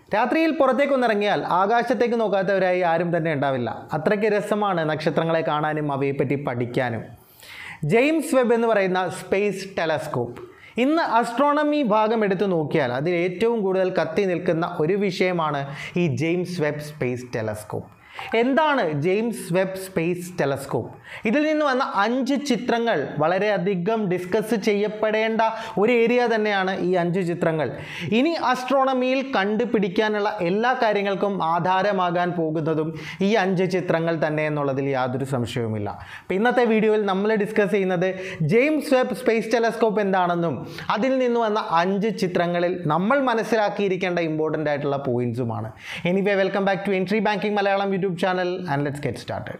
രാത്രിയിൽ പുറത്തേക്കൊന്നിറങ്ങിയാൽ ആകാശത്തേക്ക് നോക്കാത്തവരായി ആരും തന്നെ ഉണ്ടാവില്ല. അത്രയ്ക്ക് രസമാണ് നക്ഷത്രങ്ങളെ കാണാനും അവയെപ്പറ്റി പഠിക്കാനും. ജെയിംസ് വെബ് എന്ന് പറയുന്ന സ്പേസ് ടെലസ്കോപ്പ് ഇന്ന് അസ്ട്രോണമി ഭാഗം എടുത്തു നോക്കിയാൽ അതിൽ ഏറ്റവും കൂടുതൽ കത്തി നിൽക്കുന്ന ഒരു വിഷയമാണ് ഈ ജെയിംസ് വെബ് സ്പേസ് ടെലസ്കോപ്പ്. എന്താണ് ജെയിംസ് വെബ് സ്പേസ് ടെലസ്കോപ്പ്? ഇതിൽ നിന്ന് വന്ന 5 ചിത്രങ്ങൾ വളരെയധികം ഡിസ്കസ് ചെയ്യപ്പെടേണ്ട ഒരു ഏരിയ തന്നെയാണ് ഈ 5 ചിത്രങ്ങൾ. ഇനി അസ്ട്രോണമിയിൽ കണ്ടുപിടിക്കാനുള്ള എല്ലാ കാര്യങ്ങൾക്കും ആധാരമാകാൻ പോകുന്നതും ഈ 5 ചിത്രങ്ങൾ തന്നെ എന്നുള്ളതിൽ യാതൊരു സംശയവുമില്ല. അപ്പോൾ ഇന്നത്തെ വീഡിയോയിൽ നമ്മൾ ഡിസ്കസ് ചെയ്യുന്നത് ജെയിംസ് വെബ് സ്പേസ് ടെലസ്കോപ്പ് എന്താണെന്നും അതിൽ നിന്ന് വന്ന 5 ചിത്രങ്ങളിൽ നമ്മൾ മനസ്സിലാക്കിയിരിക്കേണ്ട ഇമ്പോർട്ടൻ്റ് ആയിട്ടുള്ള പോയിന്റ്സുമാണ്. Anyway, welcome back to Entri banking Malayalam YouTube channel and let's get started.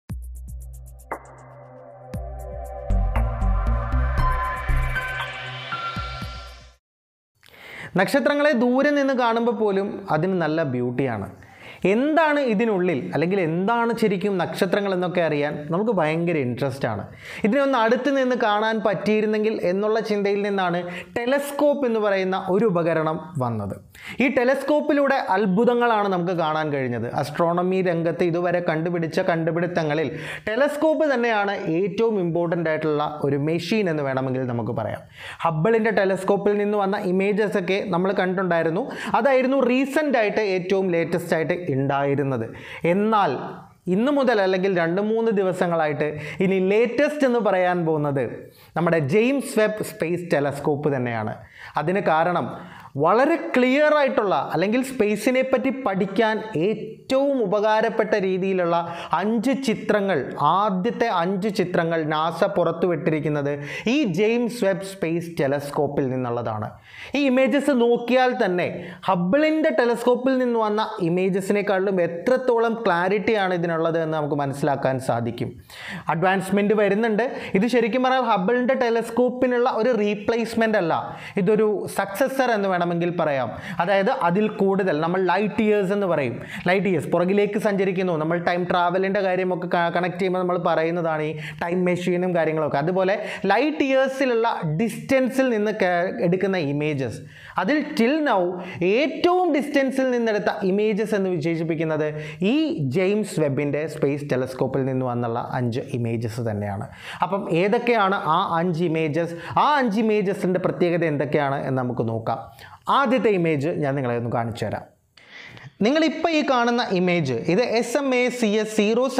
നക്ഷത്രങ്ങളെ ദൂരെ നിന്ന് കാണുമ്പോൾ പോലും അതിന് നല്ല ബ്യൂട്ടിയാണ്. എന്താണ് ഇതിനുള്ളിൽ, അല്ലെങ്കിൽ എന്താണ് ശരിക്കും നക്ഷത്രങ്ങൾ എന്നൊക്കെ അറിയാൻ നമുക്ക് ഭയങ്കര ഇൻട്രസ്റ്റ് ആണ്. ഇതിനൊന്ന് അടുത്ത് നിന്ന് കാണാൻ പറ്റിയിരുന്നെങ്കിൽ എന്നുള്ള ചിന്തയിൽ നിന്നാണ് ടെലസ്കോപ്പ് എന്ന് പറയുന്ന ഒരു ഉപകരണം വന്നത്. ഈ ടെലസ്കോപ്പിലൂടെ അത്ഭുതങ്ങളാണ് നമുക്ക് കാണാൻ കഴിഞ്ഞത്. അസ്ട്രോണമി രംഗത്ത് ഇതുവരെ കണ്ടുപിടിച്ച കണ്ടുപിടുത്തങ്ങളിൽ ടെലസ്കോപ്പ് തന്നെയാണ് ഏറ്റവും ഇമ്പോർട്ടൻ്റ് ആയിട്ടുള്ള ഒരു മെഷീൻ എന്ന് വേണമെങ്കിൽ നമുക്ക് പറയാം. ഹബിളിൻ്റെ ടെലസ്കോപ്പിൽ നിന്ന് വന്ന ഇമേജസ് ഒക്കെ നമ്മൾ കണ്ടിട്ടുണ്ടായിരുന്നു. അതായിരുന്നു റീസെൻ്റ് ആയിട്ട് ഏറ്റവും ലേറ്റസ്റ്റ് ആയിട്ട് ഉണ്ടായിരുന്നത്. എന്നാൽ ഇന്ന് മുതൽ അല്ലെങ്കിൽ 2-3 ദിവസങ്ങളായിട്ട് ഇനി ലേറ്റസ്റ്റ് എന്ന് പറയാൻ പോകുന്നത് നമ്മുടെ ജെയിംസ് വെബ് സ്പേസ് ടെലസ്കോപ്പ് തന്നെയാണ്. അതിന് കാരണം വളരെ ക്ലിയർ ആയിട്ടുള്ള, അല്ലെങ്കിൽ സ്പേസിനെ പറ്റി പഠിക്കാൻ ഏറ്റവും ഉപകാരപ്പെട്ട രീതിയിലുള്ള 5 ചിത്രങ്ങൾ, ആദ്യത്തെ 5 ചിത്രങ്ങൾ നാസ പുറത്തുവിട്ടിരിക്കുന്നത് ഈ ജെയിംസ് വെബ് സ്പേസ് ടെലസ്കോപ്പിൽ നിന്നുള്ളതാണ്. ഈ ഇമേജസ് നോക്കിയാൽ തന്നെ ഹബിളിൻ്റെ ടെലസ്കോപ്പിൽ നിന്ന് വന്ന ഇമേജസിനേക്കാളും എത്രത്തോളം ക്ലാരിറ്റിയാണ് ഇതിനുള്ളത് എന്ന് നമുക്ക് മനസ്സിലാക്കാൻ സാധിക്കും. അഡ്വാൻസ്മെൻറ്റ് വരുന്നുണ്ട്. ഇത് ശരിക്കും പറഞ്ഞാൽ ഹബിളിൻ്റെ ടെലസ്കോപ്പിനുള്ള ഒരു റീപ്ലേസ്മെൻ്റ് അല്ല, ഇതൊരു സക്സസർ എന്ന് വേണമെങ്കിൽ പറയാം. അതായത് അതിൽ കൂടുതൽ നമ്മൾ ലൈറ്റ് ഇയേഴ്സ് എന്ന് പറയും. ലൈറ്റ് ഇയേഴ്സ് പുറകിലേക്ക് സഞ്ചരിക്കുന്നു. നമ്മൾ ടൈം ട്രാവലിൻ്റെ കാര്യമൊക്കെ കണക്ട് ചെയ്യുമ്പോൾ നമ്മൾ പറയുന്നതാണ് ഈ ടൈം മെഷീനും കാര്യങ്ങളൊക്കെ. അതുപോലെ ലൈറ്റ് ഇയേഴ്സിലുള്ള ഡിസ്റ്റൻസിൽ നിന്ന് എടുക്കുന്ന ഇമേജസ്, അതിൽ ടിൽ നൗ ഏറ്റവും ഡിസ്റ്റൻസിൽ നിന്നെടുത്ത ഇമേജസ് എന്ന് വിശേഷിപ്പിക്കുന്നത് ഈ ജെയിംസ് വെബിൻ്റെ സ്പേസ് ടെലസ്കോപ്പിൽ നിന്ന് വന്നുള്ള 5 ഇമേജസ് തന്നെയാണ്. അപ്പം ഏതൊക്കെയാണ് ആ 5 ഇമേജസ്, ആ 5 ഇമേജസിൻ്റെ പ്രത്യേകത എന്തൊക്കെയാണ് എന്ന് നമുക്ക് നോക്കാം. ആദ്യത്തെ ഇമേജ് ഞാൻ നിങ്ങളെ ഒന്ന് കാണിച്ചു തരാം. നിങ്ങളിപ്പോൾ ഈ കാണുന്ന ഇമേജ് ഇത് SMACS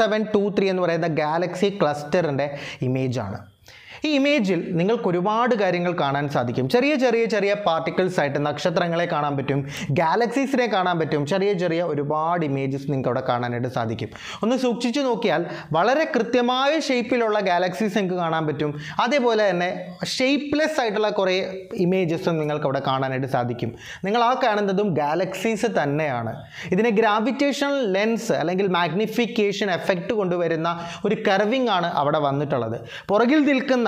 0723 എന്ന് പറയുന്ന ഗാലക്സി ക്ലസ്റ്ററിൻ്റെ ഇമേജാണ്. ഈ ഇമേജിൽ നിങ്ങൾക്ക് ഒരുപാട് കാര്യങ്ങൾ കാണാൻ സാധിക്കും. ചെറിയ പാർട്ടിക്കിൾസ് ആയിട്ട് നക്ഷത്രങ്ങളെ കാണാൻ പറ്റും, ഗാലക്സീസിനെ കാണാൻ പറ്റും. ചെറിയ ഒരുപാട് ഇമേജസ് നിങ്ങൾക്ക് അവിടെ കാണാനായിട്ട് സാധിക്കും. ഒന്ന് സൂക്ഷിച്ചു നോക്കിയാൽ വളരെ കൃത്യമായ ഷേപ്പിലുള്ള ഗാലക്സീസ് നിങ്ങൾക്ക് കാണാൻ പറ്റും. അതേപോലെ തന്നെ ഷേപ്പ്ലെസ് ആയിട്ടുള്ള കുറേ ഇമേജസും നിങ്ങൾക്ക് അവിടെ കാണാനായിട്ട് സാധിക്കും. നിങ്ങൾ ആ കാണുന്നതും ഗാലക്സീസ് തന്നെയാണ്. ഇതിനെ ഗ്രാവിറ്റേഷണൽ ലെൻസ് അല്ലെങ്കിൽ മാഗ്നിഫിക്കേഷൻ എഫക്റ്റ് കൊണ്ടുവരുന്ന ഒരു കർവിംഗ് ആണ് അവിടെ വന്നിട്ടുള്ളത്. പുറകിൽ നിൽക്കുന്ന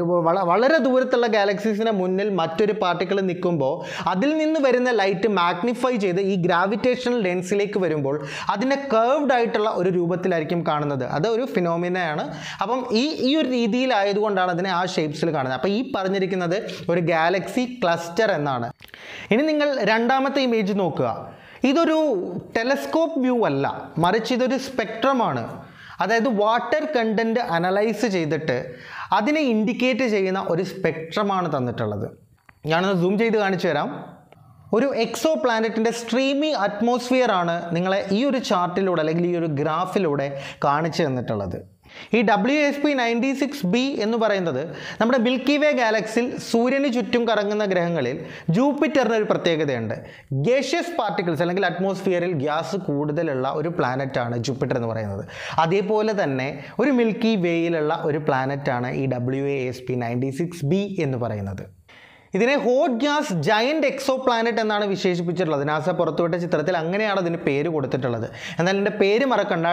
വളരെ ദൂരത്തുള്ള ഗാലക്സീസിന് മുന്നിൽ മറ്റൊരു പാർട്ടിക്കിൾ നിൽക്കുമ്പോൾ അതിൽ നിന്ന് വരുന്ന ലൈറ്റ് മാഗ്നിഫൈ ചെയ്ത് ഈ ഗ്രാവിറ്റേഷണൽ ലെൻസിലേക്ക് വരുമ്പോൾ അതിനെ കർവ്ഡ് ആയിട്ടുള്ള ഒരു രൂപത്തിലായിരിക്കും കാണുന്നത്. അത് ഒരു ഫിനോമിനയാണ്. അപ്പം ഈ ഒരു രീതിയിലായതുകൊണ്ടാണ് അതിനെ ആ ഷേപ്സിൽ കാണുന്നത്. അപ്പോൾ ഈ പറഞ്ഞിരിക്കുന്നത് ഒരു ഗാലക്സി ക്ലസ്റ്റർ എന്നാണ്. ഇനി നിങ്ങൾ രണ്ടാമത്തെ ഇമേജ് നോക്കുക. ഇതൊരു ടെലസ്കോപ്പ് വ്യൂ അല്ല, മറിച്ച് ഇതൊരു സ്പെക്ട്രമാണ്. അതായത് വാട്ടർ കണ്ടൻറ്റ് അനലൈസ് ചെയ്തിട്ട് അതിനെ ഇൻഡിക്കേറ്റ് ചെയ്യുന്ന ഒരു സ്പെക്ട്രമാണ് തന്നിട്ടുള്ളത്. ഞാനൊന്ന് സൂം ചെയ്ത് കാണിച്ചു തരാം. ഒരു എക്സോ പ്ലാനറ്റിൻ്റെ സ്ട്രീമി അറ്റ്മോസ്ഫിയർ ആണ് നിങ്ങളെ ഈ ഒരു ചാർട്ടിലൂടെ അല്ലെങ്കിൽ ഈ ഒരു ഗ്രാഫിലൂടെ കാണിച്ചു തന്നിട്ടുള്ളത്. ഈ WEBB 96b എന്ന് പറയുന്നത് നമ്മുടെ മിൽക്കി വേ ഗാലക്സിയിൽ സൂര്യന് ചുറ്റും കറങ്ങുന്ന ഗ്രഹങ്ങളിൽ ജൂപ്പിറ്ററിന് ഒരു പ്രത്യേകതയുണ്ട്. ഗേഷ്യസ് പാർട്ടിക്കിൾസ് അല്ലെങ്കിൽ അറ്റ്മോസ്ഫിയറിൽ ഗ്യാസ് കൂടുതലുള്ള ഒരു പ്ലാനറ്റാണ് ജൂപ്പിറ്റർ എന്ന് പറയുന്നത്. അതേപോലെ തന്നെ ഒരു മിൽക്കി വേയിലുള്ള ഒരു പ്ലാനറ്റാണ് ഈ WEBB 96b എന്ന് പറയുന്നത്. ഇതിനെ hot gas giant exoplanet എന്നാണ് വിശേഷിപ്പിച്ചിട്ടുള്ളത്. നാസ പുറത്തുവിട്ട ചിത്രത്തിൽ അങ്ങനെയാണ് അതിന് പേര് കൊടുത്തിട്ടുള്ളത്. എന്നാൽ ഇതിൻ്റെ പേര് മറക്കണ്ട,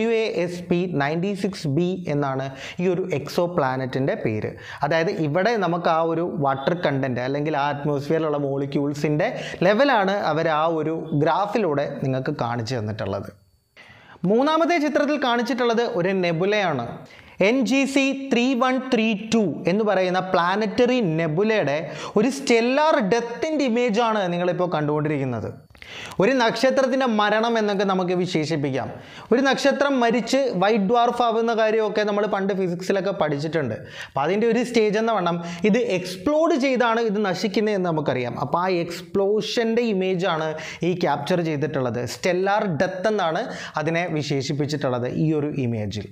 WEBB 96b എന്നാണ് ഈ ഒരു എക്സോ പ്ലാനറ്റിൻ്റെ പേര്. അതായത് ഇവിടെ നമുക്ക് ആ ഒരു വാട്ടർ കണ്ടൻറ്റ് അല്ലെങ്കിൽ ആ അറ്റ്മോസ്ഫിയറിലുള്ള മോളിക്യൂൾസിൻ്റെ ലെവലാണ് അവർ ആ ഒരു ഗ്രാഫിലൂടെ നിങ്ങൾക്ക് കാണിച്ചു തന്നിട്ടുള്ളത്. മൂന്നാമത്തെ ചിത്രത്തിൽ കാണിച്ചിട്ടുള്ളത് ഒരു നെബുലയാണ്. NGC3132 എന്ന് പറയുന്ന പ്ലാനറ്ററി നെബുലയുടെ ഒരു സ്റ്റെല്ലാർ ഡെത്തിൻ്റെ ഇമേജാണ് നിങ്ങളിപ്പോൾ കണ്ടുകൊണ്ടിരിക്കുന്നത്. ഒരു നക്ഷത്രത്തിൻ്റെ മരണം എന്നൊക്കെ നമുക്ക് വിശേഷിപ്പിക്കാം. ഒരു നക്ഷത്രം മരിച്ച് വൈറ്റ് ഡ്വാർഫ് ആവുന്ന കാര്യമൊക്കെ നമ്മൾ പണ്ട് ഫിസിക്സിലൊക്കെ പഠിച്ചിട്ടുണ്ട്. അപ്പോൾ അതിൻ്റെ ഒരു സ്റ്റേജ് എന്ന വണ്ണം ഇത് എക്സ്പ്ലോഡ് ചെയ്താണ് ഇത് നശിക്കുന്നതെന്ന് നമുക്കറിയാം. അപ്പോൾ ആ എക്സ്പ്ലോഷൻ്റെ ഇമേജാണ് ഈ ക്യാപ്ചർ ചെയ്തിട്ടുള്ളത്. സ്റ്റെല്ലാർ ഡെത്ത് എന്നാണ് അതിനെ വിശേഷിപ്പിച്ചിട്ടുള്ളത് ഈ ഒരു ഇമേജിൽ.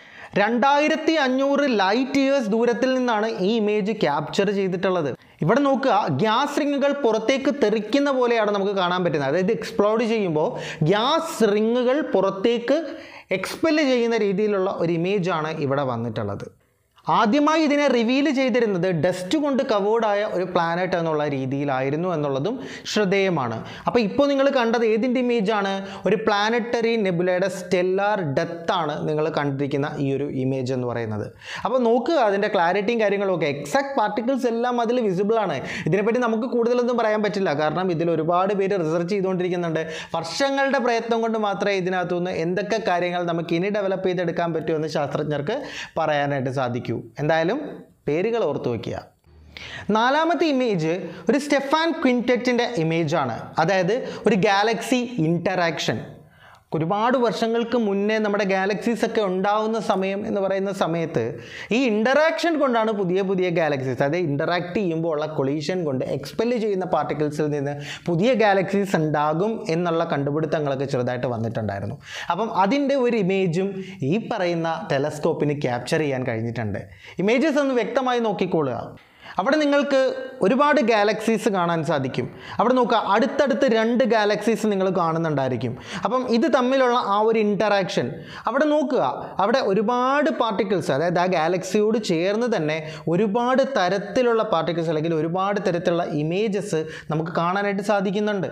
2500 ലൈറ്റ് ഇയേഴ്സ് ദൂരത്തിൽ നിന്നാണ് ഈ ഇമേജ് ക്യാപ്ചർ ചെയ്തിട്ടുള്ളത്. ഇവിടെ നോക്കുക, ഗ്യാസ് റിങ്ങുകൾ പുറത്തേക്ക് തെറിക്കുന്ന പോലെയാണ് നമുക്ക് കാണാൻ പറ്റുന്നത്. അതായത് എക്സ്പ്ലോഡ് ചെയ്യുമ്പോൾ ഗ്യാസ് റിങ്ങുകൾ പുറത്തേക്ക് എക്സ്പെല് ചെയ്യുന്ന രീതിയിലുള്ള ഒരു ഇമേജാണ് ഇവിടെ വന്നിട്ടുള്ളത്. ആദ്യമായി ഇതിനെ റിവീൽ ചെയ്തിരുന്നത് ഡസ്റ്റ് കൊണ്ട് കവേർഡായ ഒരു പ്ലാനറ്റ് എന്നുള്ള രീതിയിലായിരുന്നു എന്നുള്ളതും ശ്രദ്ധേയമാണ്. അപ്പോൾ ഇപ്പോൾ നിങ്ങൾ കണ്ടത് ഏതിൻ്റെ ഇമേജാണ്? ഒരു പ്ലാനറ്ററി നെബുലയുടെ സ്റ്റെല്ലാർ ഡെത്താണ് നിങ്ങൾ കണ്ടിരിക്കുന്ന ഈ ഒരു ഇമേജ് എന്ന് പറയുന്നത്. അപ്പോൾ നോക്കുക, അതിൻ്റെ ക്ലാരിറ്റിയും കാര്യങ്ങളൊക്കെ എക്സാക്ട് പാർട്ടിക്കിൾസ് എല്ലാം അതിൽ വിസിബിൾ ആണ്. ഇതിനെപ്പറ്റി നമുക്ക് കൂടുതലൊന്നും പറയാൻ പറ്റില്ല, കാരണം ഇതിൽ ഒരുപാട് പേര് റിസർച്ച് ചെയ്തുകൊണ്ടിരിക്കുന്നുണ്ട്. വർഷങ്ങളുടെ പ്രയത്നം കൊണ്ട് മാത്രമേ ഇതിനകത്തുനിന്ന് എന്തൊക്കെ കാര്യങ്ങൾ നമുക്ക് ഇനി ഡെവലപ്പ് ചെയ്തെടുക്കാൻ പറ്റുമെന്ന് ശാസ്ത്രജ്ഞർക്ക് പറയാനായിട്ട് സാധിക്കൂ. എന്തായാലും പേരുകൾ ഓർത്തു വയ്ക്കുക. നാലാമത്തെ ഇമേജ് ഒരു സ്റ്റെഫാൻ ക്വിൻറ്ററ്റിൻ്റെ ഇമേജാണ്. അതായത് ഒരു ഗാലക്സി ഇൻറ്ററാക്ഷൻ. ഒരുപാട് വർഷങ്ങൾക്ക് മുന്നേ നമ്മുടെ ഗാലക്സീസ് ഒക്കെ ഉണ്ടാവുന്ന സമയം എന്ന് പറയുന്ന സമയത്ത് ഈ ഇൻ്ററാക്ഷൻ കൊണ്ടാണ് പുതിയ പുതിയ ഗാലക്സീസ്, അതായത് ഇൻ്ററാക്ട് ചെയ്യുമ്പോൾ ഉള്ള കൊളീഷൻ കൊണ്ട് എക്സ്പെല് ചെയ്യുന്ന പാർട്ടിക്കിൾസിൽ നിന്ന് പുതിയ ഗാലക്സീസ് ഉണ്ടാകും എന്നുള്ള കണ്ടുപിടുത്തങ്ങളൊക്കെ ചെറുതായിട്ട് വന്നിട്ടുണ്ടായിരുന്നു. അപ്പം അതിൻ്റെ ഒരു ഇമേജും ഈ പറയുന്ന ടെലസ്കോപ്പിന് ക്യാപ്ചർ ചെയ്യാൻ കഴിഞ്ഞിട്ടുണ്ട്. ഇമേജസ് ഒന്ന് വ്യക്തമായി നോക്കിക്കൊള്ളുക. അവിടെ നിങ്ങൾക്ക് ഒരുപാട് ഗാലക്സീസ് കാണാൻ സാധിക്കും. അവിടെ നോക്കുക, അടുത്തടുത്ത് 2 ഗാലക്സീസ് നിങ്ങൾ കാണുന്നുണ്ടായിരിക്കും. അപ്പം ഇത് തമ്മിലുള്ള ആ ഒരു ഇൻറ്ററാക്ഷൻ അവിടെ നോക്കുക, അവിടെ ഒരുപാട് പാർട്ടിക്കിൾസ്, അതായത് ആ ഗാലക്സിയോട് ചേർന്ന് തന്നെ ഒരുപാട് തരത്തിലുള്ള പാർട്ടിക്കിൾസ് അല്ലെങ്കിൽ ഒരുപാട് തരത്തിലുള്ള ഇമേജസ് നമുക്ക് കാണാനായിട്ട് സാധിക്കുന്നുണ്ട്.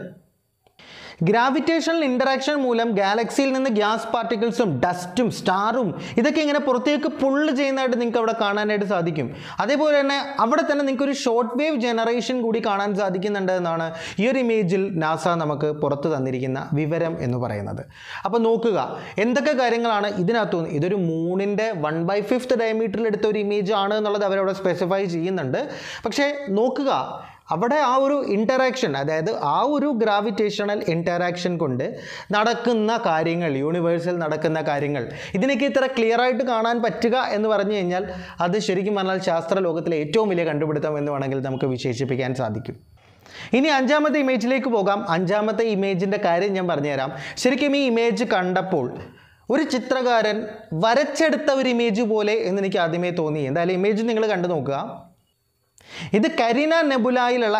ഗ്രാവിറ്റേഷണൽ ഇൻറ്ററാക്ഷൻ മൂലം ഗാലക്സിയിൽ നിന്ന് ഗ്യാസ് പാർട്ടിക്കിൾസും ഡസ്റ്റും സ്റ്റാറും ഇതൊക്കെ ഇങ്ങനെ പുറത്തേക്ക് പുള്ള് ചെയ്യുന്നതായിട്ട് നിങ്ങൾക്ക് അവിടെ കാണാനായിട്ട് സാധിക്കും. അതേപോലെ തന്നെ അവിടെ തന്നെ നിങ്ങൾക്ക് ഒരു ഷോർട്ട് വേവ് ജനറേഷൻ കൂടി കാണാൻ സാധിക്കുന്നുണ്ട് എന്നാണ് ഈ ഒരു ഇമേജിൽ നാസ നമുക്ക് പുറത്തു തന്നിരിക്കുന്ന വിവരം എന്ന് പറയുന്നത്. അപ്പോൾ നോക്കുക എന്തൊക്കെ കാര്യങ്ങളാണ് ഇതിനകത്തുനിന്ന്. ഇതൊരു മൂണിൻ്റെ 1/5 ഡയമീറ്ററിൽ എടുത്ത ഒരു ഇമേജ് ആണ് എന്നുള്ളത് അവരവിടെ സ്പെസിഫൈ ചെയ്യുന്നുണ്ട്. പക്ഷേ നോക്കുക, അവിടെ ആ ഒരു ഇൻറ്ററാക്ഷൻ, അതായത് ആ ഒരു ഗ്രാവിറ്റേഷണൽ ഇൻറ്ററാക്ഷൻ കൊണ്ട് നടക്കുന്ന കാര്യങ്ങൾ, യൂണിവേഴ്സിൽ നടക്കുന്ന കാര്യങ്ങൾ, ഇതിനൊക്കെ ഇത്ര ക്ലിയർ ആയിട്ട് കാണാൻ പറ്റുക എന്ന് പറഞ്ഞു കഴിഞ്ഞാൽ അത് ശരിക്കും പറഞ്ഞാൽ ശാസ്ത്ര ലോകത്തിലെ ഏറ്റവും വലിയ കണ്ടുപിടുത്തം എന്ന് വേണമെങ്കിൽ നമുക്ക് വിശേഷിപ്പിക്കാൻ സാധിക്കും. ഇനി 5ാമത്തെ ഇമേജിലേക്ക് പോകാം. 5ാമത്തെ ഇമേജിൻ്റെ കാര്യം ഞാൻ പറഞ്ഞുതരാം. ശരിക്കും ഈ ഇമേജ് കണ്ടപ്പോൾ ഒരു ചിത്രകാരൻ വരച്ചെടുത്ത ഒരു ഇമേജ് പോലെ എന്ന് എനിക്ക് ആദ്യമേ തോന്നി. എന്തായാലും ഇമേജ് നിങ്ങൾ കണ്ടു നോക്കുക. ഇത് കരീന നെബുലായിലുള്ള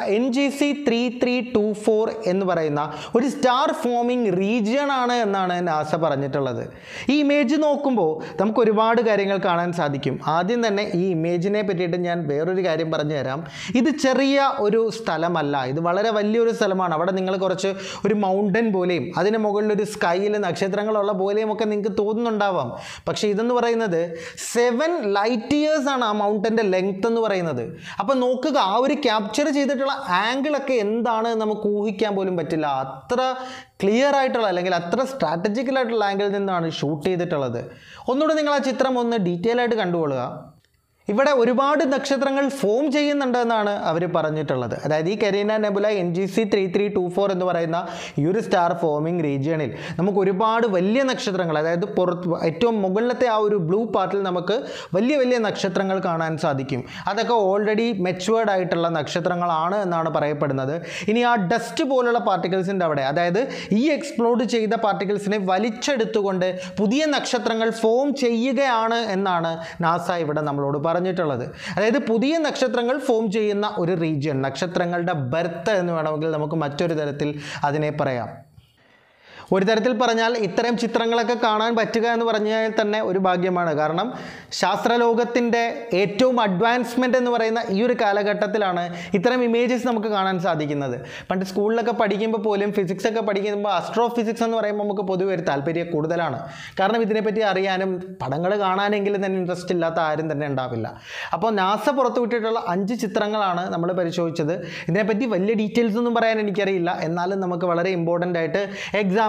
NGC3324 എന്ന് പറയുന്ന ഒരു സ്റ്റാർ ഫോമിംഗ് റീജിയൺ ആണ് എന്നാണ് നാസ പറഞ്ഞിട്ടുള്ളത്. ഈ ഇമേജ് നോക്കുമ്പോൾ നമുക്ക് ഒരുപാട് കാര്യങ്ങൾ കാണാൻ സാധിക്കും. ആദ്യം തന്നെ ഈ ഇമേജിനെ പറ്റിയിട്ട് ഞാൻ വേറൊരു കാര്യം പറഞ്ഞു തരാം. ഇത് ചെറിയ ഒരു സ്ഥലമല്ല, ഇത് വളരെ വലിയൊരു സ്ഥലമാണ്. അവിടെ നിങ്ങൾ കുറച്ച് ഒരു മൗണ്ടൻ പോലെയും അതിന് മുകളിലൊരു സ്കൈയിൽ നക്ഷത്രങ്ങളുള്ള പോലെയും ഒക്കെ നിങ്ങൾക്ക് തോന്നുന്നുണ്ടാവാം. പക്ഷേ ഇതെന്ന് പറയുന്നത് 7 ലൈറ്റ് ഇയേഴ്സ് ആണ് ആ മൗണ്ടൻ്റെ ലെങ്ത് എന്ന് പറയുന്നത്. അപ്പം നോക്കുക, ആ ഒരു ക്യാപ്ചർ ചെയ്തിട്ടുള്ള ആംഗിളൊക്കെ എന്താണ് നമുക്ക് ഊഹിക്കാൻ പോലും പറ്റില്ല. അത്ര ക്ലിയർ ആയിട്ടുള്ള അല്ലെങ്കിൽ അത്ര സ്ട്രാറ്റജിക്കലായിട്ടുള്ള ആംഗിളിൽ നിന്നാണ് ഷൂട്ട് ചെയ്തിട്ടുള്ളത്. ഒന്നുകൂടെ നിങ്ങൾ ആ ചിത്രം ഒന്ന് ഡീറ്റെയിൽ ആയിട്ട് കണ്ടുകൊള്ളുക. ഇവിടെ ഒരുപാട് നക്ഷത്രങ്ങൾ ഫോം ചെയ്യുന്നുണ്ട് എന്നാണ് അവർ പറഞ്ഞിട്ടുള്ളത്. അതായത് ഈ കരീന നെബുല NGC3324 എന്ന് പറയുന്ന ഈ ഒരു സ്റ്റാർ ഫോമിംഗ് റീജിയണിൽ നമുക്ക് ഒരുപാട് വലിയ നക്ഷത്രങ്ങൾ, അതായത് ഏറ്റവും മുകളിലത്തെ ആ ഒരു ബ്ലൂ പാർട്ടിൽ നമുക്ക് വലിയ വലിയ നക്ഷത്രങ്ങൾ കാണാൻ സാധിക്കും. അതൊക്കെ ഓൾറെഡി മെച്ചുവേർഡ് ആയിട്ടുള്ള നക്ഷത്രങ്ങളാണ് എന്നാണ് പറയപ്പെടുന്നത്. ഇനി ആ ഡസ്റ്റ് പോലുള്ള പാർട്ടിക്കിൾസിൻ്റെ അവിടെ, അതായത് ഈ എക്സ്പ്ലോഡ് ചെയ്ത പാർട്ടിക്കിൾസിനെ വലിച്ചെടുത്തുകൊണ്ട് പുതിയ നക്ഷത്രങ്ങൾ ഫോം ചെയ്യുകയാണ് എന്നാണ് നാസ ഇവിടെ നമ്മളോട് പറഞ്ഞിട്ടുള്ളത്. അതായത് പുതിയ നക്ഷത്രങ്ങൾ ഫോം ചെയ്യുന്ന ഒരു റീജിയൻ, നക്ഷത്രങ്ങളുടെ ബർത്ത് എന്ന് വേണമെങ്കിൽ നമുക്ക് മറ്റൊരു തരത്തിൽ അതിനെ പറയാം. ഒരു തരത്തിൽ പറഞ്ഞാൽ ഇത്തരം ചിത്രങ്ങളൊക്കെ കാണാൻ പറ്റുക എന്ന് പറഞ്ഞാൽ തന്നെ ഒരു ഭാഗ്യമാണ്. കാരണം ശാസ്ത്രലോകത്തിൻ്റെ ഏറ്റവും അഡ്വാൻസ്മെൻറ്റ് എന്ന് പറയുന്ന ഈ ഒരു കാലഘട്ടത്തിലാണ് ഇത്തരം ഇമേജസ് നമുക്ക് കാണാൻ സാധിക്കുന്നത്. പണ്ട് സ്കൂളിലൊക്കെ പഠിക്കുമ്പോൾ പോലും ഫിസിക്സൊക്കെ പഠിക്കുമ്പോൾ ആസ്ട്രോഫിസിക്സ് എന്ന് പറയുമ്പോൾ നമുക്ക് പൊതുവെ ഒരു താല്പര്യം കൂടുതലാണ്. കാരണം ഇതിനെപ്പറ്റി അറിയാനും പടങ്ങൾ കാണാനെങ്കിലും തന്നെ ഇൻട്രസ്റ്റ് ഇല്ലാത്ത ആരും തന്നെ ഉണ്ടാവില്ല. അപ്പോൾ നാസ പുറത്തുവിട്ടിട്ടുള്ള 5 ചിത്രങ്ങളാണ് നമ്മൾ പരിശോധിച്ചത്. ഇതിനെപ്പറ്റി വലിയ ഡീറ്റെയിൽസ് ഒന്നും പറയാൻ എനിക്കറിയില്ല, എന്നാലും നമുക്ക് വളരെ ഇമ്പോർട്ടൻ്റ് ആയിട്ട് എക്സാമിന്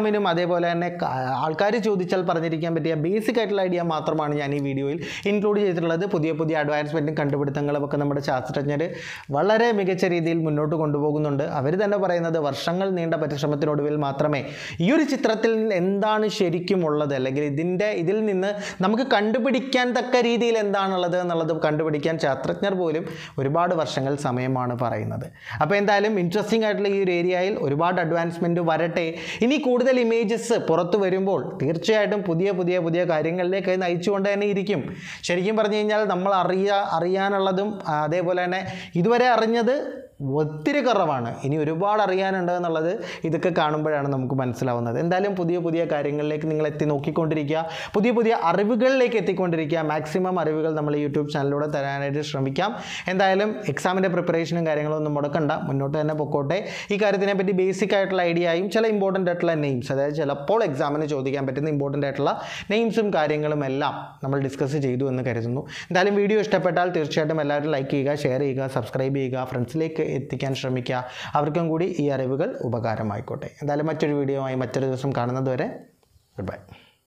എക്സാമിനും അതേപോലെ തന്നെ ആൾക്കാർ ചോദിച്ചാൽ പറഞ്ഞിരിക്കാൻ പറ്റിയ ബേസിക് ആയിട്ടുള്ള ഐഡിയ മാത്രമാണ് ഞാൻ ഈ വീഡിയോയിൽ ഇൻക്ലൂഡ് ചെയ്തിട്ടുള്ളത്. പുതിയ പുതിയ അഡ്വാൻസ്മെൻറ്റും കണ്ടുപിടുത്തങ്ങളും ഒക്കെ നമ്മുടെ ശാസ്ത്രജ്ഞർ വളരെ മികച്ച രീതിയിൽ മുന്നോട്ട് കൊണ്ടുപോകുന്നുണ്ട്. അവർ തന്നെ പറയുന്നത് വർഷങ്ങൾ നീണ്ട പരിശ്രമത്തിനൊടുവിൽ മാത്രമേ ഈ ഒരു ചിത്രത്തിൽ എന്താണ് ശരിക്കും ഉള്ളത്, അല്ലെങ്കിൽ ഇതിൽ നിന്ന് നമുക്ക് കണ്ടുപിടിക്കാൻ തക്ക രീതിയിൽ എന്താണുള്ളത് എന്നുള്ളത് കണ്ടുപിടിക്കാൻ ശാസ്ത്രജ്ഞർ പോലും ഒരുപാട് വർഷങ്ങൾ സമയമാണ് പറയുന്നത്. അപ്പോൾ എന്തായാലും ഇൻട്രസ്റ്റിംഗ് ആയിട്ടുള്ള ഈ ഒരു ഏരിയയിൽ ഒരുപാട് അഡ്വാൻസ്മെൻറ്റ് വരട്ടെ. ഇനി കൂടുതൽ ഇമേജസ് പുറത്തു വരുമ്പോൾ തീർച്ചയായിട്ടും പുതിയ കാര്യങ്ങളിലേക്ക് നയിച്ചുകൊണ്ട് തന്നെ ഇരിക്കും. ശരിക്കും പറഞ്ഞു കഴിഞ്ഞാൽ നമ്മൾ അറിയാനുള്ളതും അതേപോലെ തന്നെ ഇതുവരെ അറിഞ്ഞത് ഒത്തിരി കുറവാണ്. ഇനി ഒരുപാട് അറിയാനുണ്ട് എന്നുള്ളത് ഇതൊക്കെ കാണുമ്പോഴാണ് നമുക്ക് മനസ്സിലാവുന്നത്. എന്തായാലും പുതിയ കാര്യങ്ങളിലേക്ക് നിങ്ങൾ നോക്കിക്കൊണ്ടിരിക്കുക, പുതിയ അറിവുകളിലേക്ക് എത്തിക്കൊണ്ടിരിക്കുക. മാക്സിമം അറിവുകൾ നമ്മൾ യൂട്യൂബ് ചാനലിലൂടെ തരാനായിട്ട് ശ്രമിക്കാം. എന്തായാലും എക്സാമിൻ്റെ പ്രിപ്പറേഷനും കാര്യങ്ങളൊന്നും മുടക്കണ്ട, മുന്നോട്ട് തന്നെ പൊക്കോട്ടെ. ഈ കാര്യത്തിനെ പറ്റി ബേസിക് ആയിട്ടുള്ള ഐഡിയയും ചില ഇമ്പോർട്ടൻ്റ് ആയിട്ടുള്ള നെയിംസ്, അതായത് ചിലപ്പോൾ എക്സാമിന് ചോദിക്കാൻ പറ്റുന്ന ഇമ്പോർട്ടൻ്റ് ആയിട്ടുള്ള നെയിംസും കാര്യങ്ങളും എല്ലാം നമ്മൾ ഡിസ്കസ് ചെയ്തു എന്ന് കരുതുന്നു. എന്തായാലും വീഡിയോ ഇഷ്ടപ്പെട്ടാൽ തീർച്ചയായിട്ടും എല്ലാവരും ലൈക്ക് ചെയ്യുക, ഷെയർ ചെയ്യുക, സബ്സ്ക്രൈബ് ചെയ്യുക, ഫ്രണ്ട്സിലേക്ക് എത്തിക്കാൻ ശ്രമിക്കുക. അവർക്കും കൂടി ഈ അറിവുകൾ ഉപകാരമായിക്കോട്ടെ. എന്തായാലും മറ്റൊരു വീഡിയോയുമായി മറ്റൊരു ദിവസം കാണുന്നത് വരെ ഗുഡ് ബൈ.